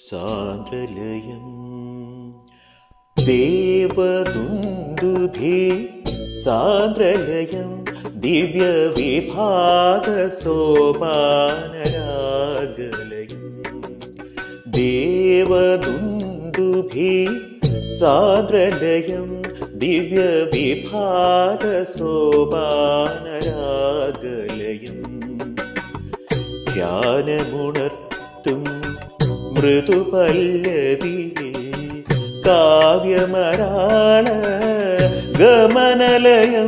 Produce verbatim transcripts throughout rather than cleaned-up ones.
സാന്ദ്രലയം ദേവദുന്ദുഭി സാന്ദ്രലയം ദിവ്യവിഭാഗ സോപാനരാഗലയം ദേവദുന്ദുഭി സാന്ദ്രലയം ദിവ്യവിഭാഗ സോപാനരാഗലയം ധ്യാനമുണർത്തും മൃദുപല്ലവിയിൽ കാവ്യമരാള ഗമനലയം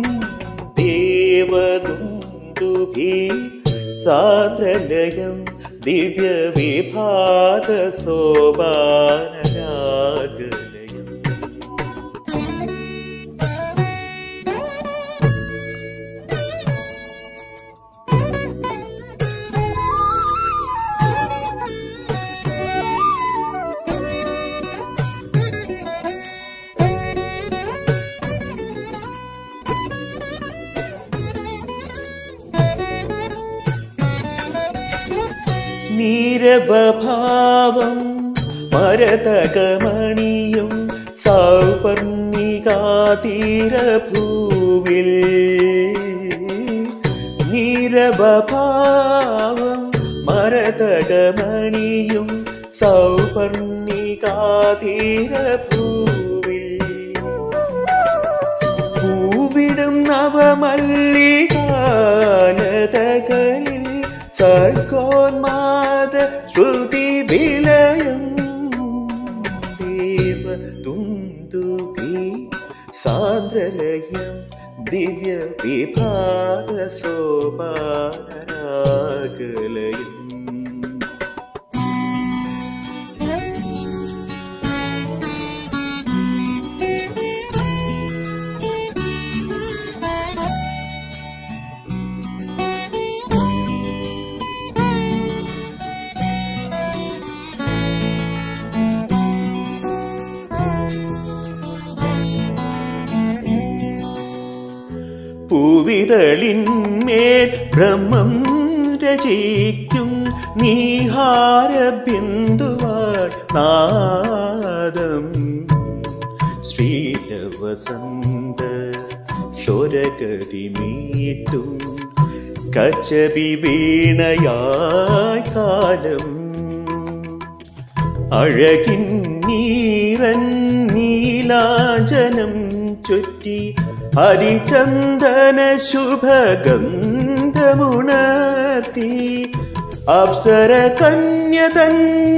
ദേവദുന്ദുഭി സാന്ദ്രലയം ദിവ്യവിഭാഗ സോപാനരാഗലയം. നീരവഭാവം മരതകമണിയും സൗപർണികാതീരഭൂവിൽ നീരവഭാവം മരതകമണിയും സൗപർണികാതീരഭൂവിൽ പൂവിടും നവമല്ലികാലതകളിൽ സർഗോന്മാദ ശ്രുതി വിലയം ദേവദുന്ദുഭി സാന്ദ്രലയം ദിവ്യവിഭാഗ സോപാനരാഗലയം. പൂവിതളിന്മേൽ ബ്രഹ്മം രചിക്കും നീഹാരബിന്ദുവാൾ നാദം ശ്രീലവസന്ത സ്വരഗതി മീട്ടും കച്ചപി വീണയായി കാലം അഴകിൻ നീരൻ നീലാഞ്ജനം ചുറ്റി ഹരിചന്ദന ശുഭഗന്ധമുണർത്തി അപ്സര കന്യതൻ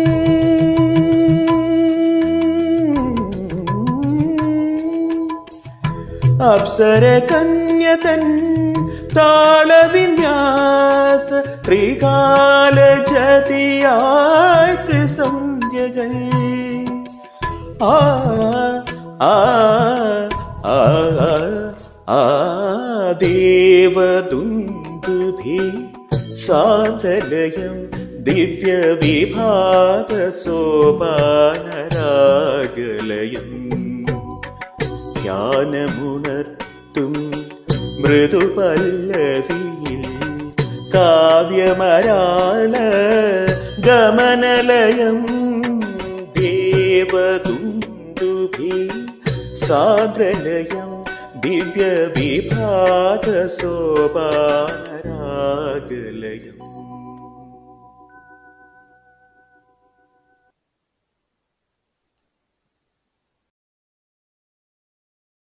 അപ്സര കന്യതൻ താളവിന്യാസ ത്രികാല ജതിയായി ത്രിസന്ധ്യകൾ ആ ആ ആ ആ ദേവദുന്ദുഭി സാന്ദ്രലയം ദിവ്യവിഭാഗ സോപാനരാഗലയം ധ്യാനമുണർത്തും മൃദുപല്ലവിയിൽ കാവ്യമരാള ഗമനലയം ദേവദുന്ദുഭി സാന്ദ്രലയം ദിവ്യവിഭാഗ സോപാന